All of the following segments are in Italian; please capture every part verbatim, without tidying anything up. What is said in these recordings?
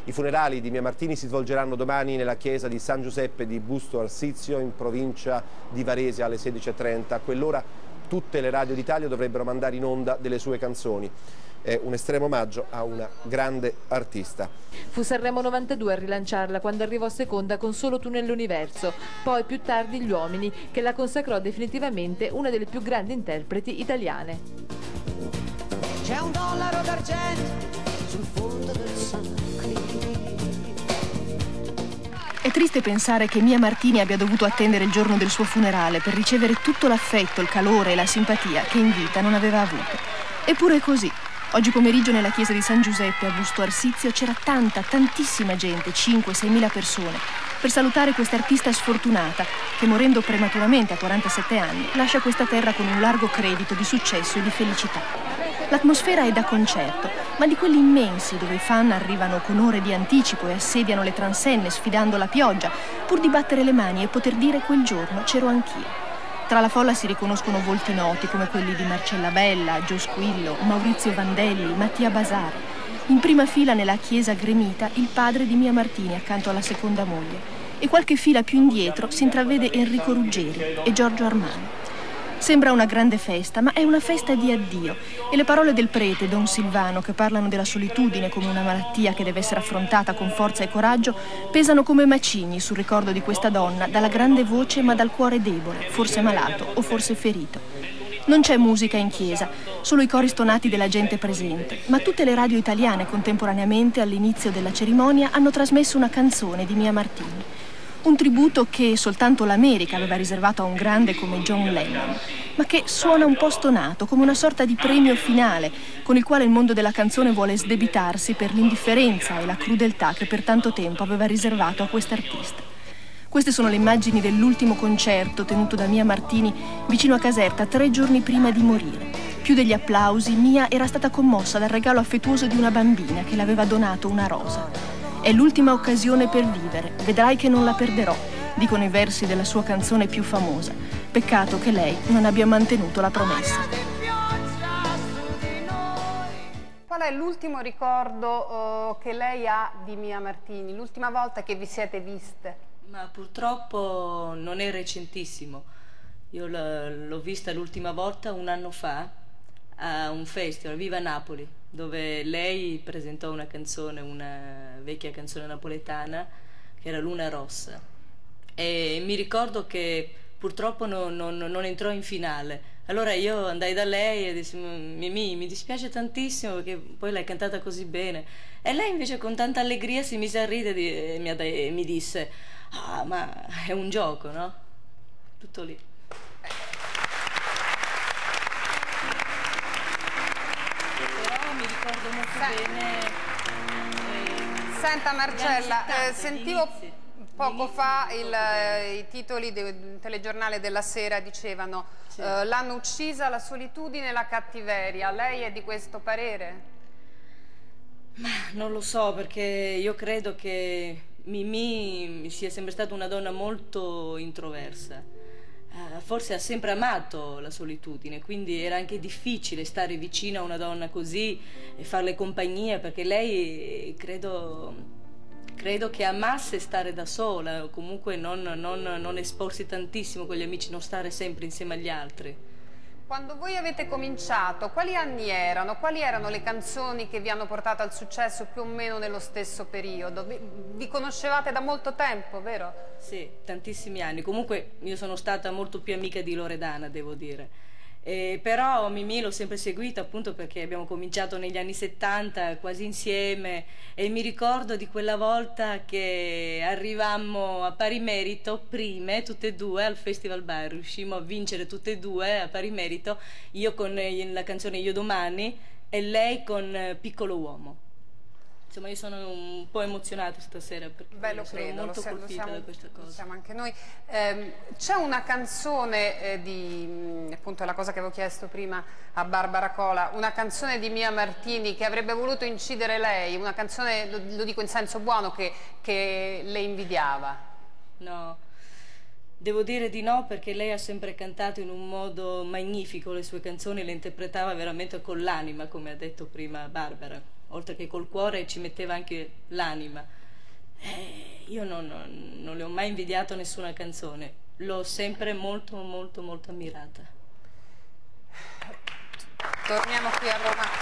I funerali di Mia Martini si svolgeranno domani nella chiesa di San Giuseppe di Busto Arsizio, in provincia di Varese, alle sedici e trenta. A quell'ora tutte le radio d'Italia dovrebbero mandare in onda delle sue canzoni. È un estremo omaggio a una grande artista. Fu Sanremo novantadue a rilanciarla quando arrivò seconda con Solo tu nell'universo, poi più tardi Gli uomini, che la consacrò definitivamente una delle più grandi interpreti italiane. C'è un dollaro d'argento sul fondo del San È triste pensare che Mia Martini abbia dovuto attendere il giorno del suo funerale per ricevere tutto l'affetto, il calore e la simpatia che in vita non aveva avuto. Eppure è così. Oggi pomeriggio nella chiesa di San Giuseppe a Busto Arsizio c'era tanta, tantissima gente, cinque sei mila persone, per salutare questa artista sfortunata che, morendo prematuramente a quarantasette anni, lascia questa terra con un largo credito di successo e di felicità. L'atmosfera è da concerto, ma di quelli immensi dove i fan arrivano con ore di anticipo e assediano le transenne sfidando la pioggia, pur di battere le mani e poter dire quel giorno c'ero anch'io. Tra la folla si riconoscono volti noti come quelli di Marcella Bella, Gio Squillo, Maurizio Vandelli, Mattia Basari. In prima fila nella chiesa gremita il padre di Mia Martini accanto alla seconda moglie. E qualche fila più indietro si intravede Enrico Ruggeri e Giorgio Armani. Sembra una grande festa, ma è una festa di addio. E le parole del prete, Don Silvano, che parlano della solitudine come una malattia che deve essere affrontata con forza e coraggio, pesano come macigni sul ricordo di questa donna, dalla grande voce ma dal cuore debole, forse malato o forse ferito. Non c'è musica in chiesa, solo i cori stonati della gente presente, ma tutte le radio italiane contemporaneamente all'inizio della cerimonia hanno trasmesso una canzone di Mia Martini. Un tributo che soltanto l'America aveva riservato a un grande come John Lennon, ma che suona un po' stonato, come una sorta di premio finale, con il quale il mondo della canzone vuole sdebitarsi per l'indifferenza e la crudeltà che per tanto tempo aveva riservato a quest'artista. Queste sono le immagini dell'ultimo concerto tenuto da Mia Martini vicino a Caserta tre giorni prima di morire. Più degli applausi, Mia era stata commossa dal regalo affettuoso di una bambina che le aveva donato una rosa. È l'ultima occasione per vivere, vedrai che non la perderò, dicono i versi della sua canzone più famosa. Peccato che lei non abbia mantenuto la promessa. Qual è l'ultimo ricordo uh, che lei ha di Mia Martini? L'ultima volta che vi siete viste? Ma purtroppo non è recentissimo. Io l'ho vista l'ultima volta un anno fa a un festival, Viva Napoli, dove lei presentò una canzone, una vecchia canzone napoletana che era Luna Rossa, e mi ricordo che purtroppo non, non, non entrò in finale. Allora io andai da lei e dissi: Mimì, mi dispiace tantissimo perché poi l'hai cantata così bene. E lei invece con tanta allegria si mise a ridere e mi, e mi disse: ah, ma è un gioco, no? Tutto lì. Ricordo molto bene. Eh, Senta Marcella, settanta, eh, sentivo poco fa il, eh, i titoli del telegiornale della sera dicevano sì. eh, l'hanno uccisa la solitudine e la cattiveria. Lei è di questo parere? Ma non lo so, perché io credo che Mimì sia sempre stata una donna molto introversa. Forse ha sempre amato la solitudine, quindi era anche difficile stare vicino a una donna così e farle compagnia, perché lei credo, credo che amasse stare da sola, o comunque non, non, non esporsi tantissimo con gli amici, non stare sempre insieme agli altri. Quando voi avete cominciato, quali anni erano? Quali erano le canzoni che vi hanno portato al successo più o meno nello stesso periodo? Vi, vi conoscevate da molto tempo, vero? Sì, tantissimi anni. Comunque io sono stata molto più amica di Loredana, devo dire. Eh, però Mimì l'ho sempre seguita appunto perché abbiamo cominciato negli anni settanta quasi insieme, e mi ricordo di quella volta che arrivammo a pari merito, prime, tutte e due al Festival Bar, riuscimmo a vincere tutte e due a pari merito, io con la canzone Io Domani e lei con Piccolo Uomo. Insomma, io sono un po' emozionata stasera perché Beh, lo sono credo, molto lo siamo, colpita da questa cosa. Lo siamo anche noi. Eh, C'è una canzone eh, di, appunto è la cosa che avevo chiesto prima a Barbara Cola, una canzone di Mia Martini che avrebbe voluto incidere lei, una canzone, lo, lo dico in senso buono, che, che le invidiava? No, devo dire di no, perché lei ha sempre cantato in un modo magnifico le sue canzoni, le interpretava veramente con l'anima, come ha detto prima Barbara. oltre che col cuore ci metteva anche l'anima. Eh, io non, non, non le ho mai invidiato nessuna canzone, l'ho sempre molto molto molto ammirata. Torniamo qui a Roma.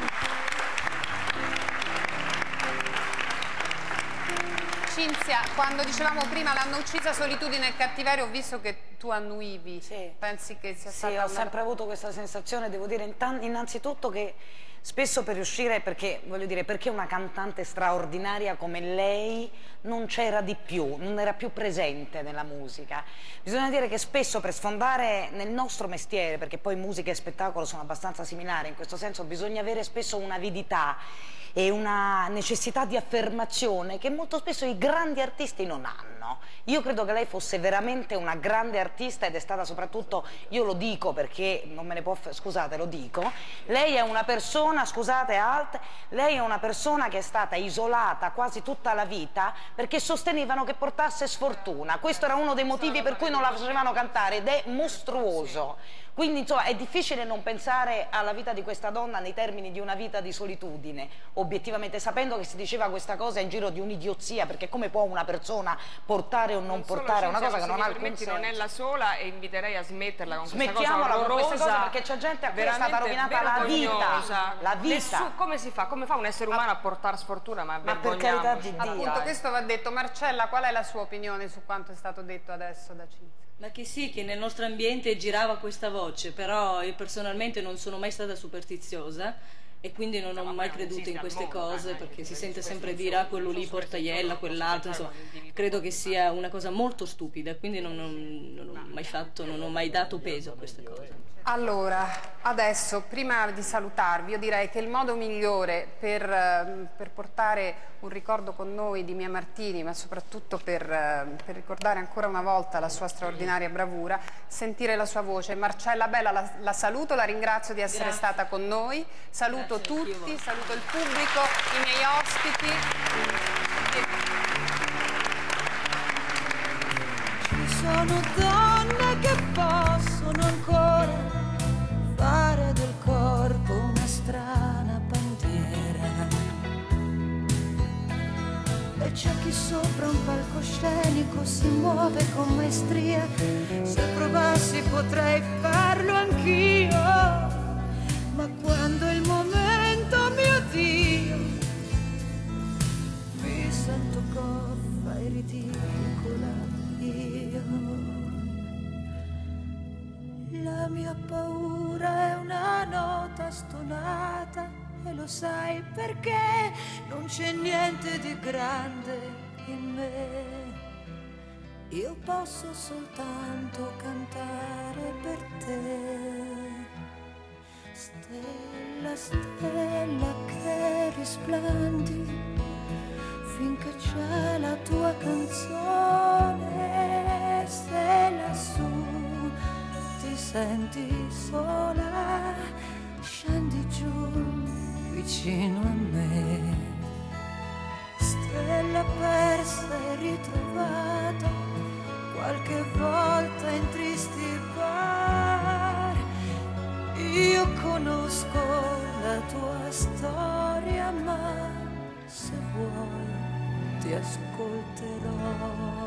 Cinzia, quando dicevamo prima l'hanno uccisa solitudine e cattiveria, ho visto che tu annuivi. Sì. Pensi che sia sì, stata ho una... sempre avuto questa sensazione, devo dire innanzitutto che spesso per riuscire, perché voglio dire, perché una cantante straordinaria come lei non c'era di più, non era più presente nella musica. Bisogna dire che spesso per sfondare nel nostro mestiere, perché poi musica e spettacolo sono abbastanza similari, in questo senso bisogna avere spesso un'avidità e una necessità di affermazione che molto spesso i grandi artisti non hanno. Io credo che lei fosse veramente una grande artista ed è stata soprattutto, io lo dico perché non me ne può, scusate, lo dico, lei è una persona, scusate Alt, lei è una persona che è stata isolata quasi tutta la vita perché sostenevano che portasse sfortuna. Questo era uno dei motivi per cui non la facevano cantare ed è mostruoso. Quindi insomma è difficile non pensare alla vita di questa donna nei termini di una vita di solitudine, obiettivamente, sapendo che si diceva questa cosa in giro di un'idiozia, perché come può una persona portare o non, non portare una cosa che non ha alcun senso. Non è la sola e inviterei a smetterla con questa cosa Smettiamola orrorosa, con queste cose perché c'è gente a cui è stata rovinata la vita, la vita. Nessun, come si fa? Come fa un essere umano a portare sfortuna? Ma, ma per carità di Dio. Appunto questo va detto. Marcella, qual è la sua opinione su quanto è stato detto adesso da Cinzia? Ma che sì, che nel nostro ambiente girava questa voce, però io personalmente non sono mai stata superstiziosa e quindi non ho mai creduto in queste cose, perché si sente sempre dire ah, quello lì porta iella, quell'altro, insomma, credo che sia una cosa molto stupida, quindi non ho, non ho mai fatto, non ho mai dato peso a queste cose. Allora, adesso, prima di salutarvi, io direi che il modo migliore per, per portare un ricordo con noi di Mia Martini, ma soprattutto per, per ricordare ancora una volta la sua straordinaria bravura, sentire la sua voce. Marcella Bella, la, la saluto, la ringrazio di essere Grazie. stata con noi, saluto Grazie tutti, saluto il pubblico, i miei ospiti. Ci sono donne che possono ancora fare del corpo una strana bandiera e c'è chi sopra un palcoscenico si muove con maestria. Se provassi potrei farlo anch'io, ma quando è il momento, mio Dio, mi sento goffa e ridicola io. La mia paura è una nota stonata e lo sai perché non c'è niente di grande in me. Io posso soltanto cantare per te. Stella, stella che risplandi finché c'è la tua canzone. Se lassù ti senti sola, scendi giù vicino a me. Stella persa e ritrovata qualche volta in tristi bar. Io conosco la tua storia, ma se vuoi ti ascolterò.